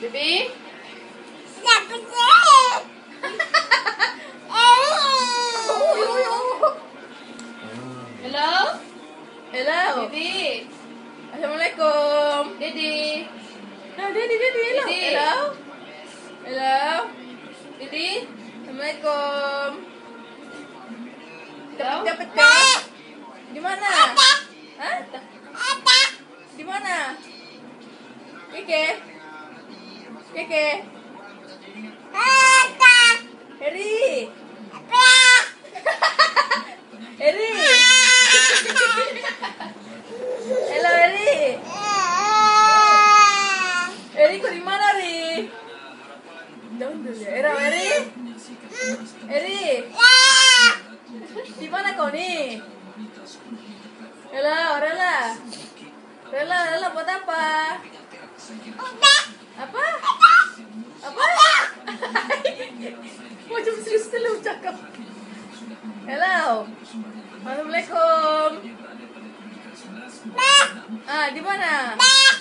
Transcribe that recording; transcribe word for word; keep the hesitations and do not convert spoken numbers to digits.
Bibi? Hello? Hello. Bibi? Assalamualaikum. Didi? No, Daddy, Daddy, hello. Didi. Hello. Hello. Didi? Assalamualaikum. Hello? Dapat dapat. Di mana? Hah? Di mana? Keke. Keke. Heri. Heri. Hello, Heri. Heri, kau di mana, Heri? Daun dulu ya. Era, Heri. Heri. Di mana kau nih? Halo, Rela. Rela, Rela buat apa? Apa? Apa? Macam serius lu cakap. Hello. Assalamualaikum. Ah, di mana?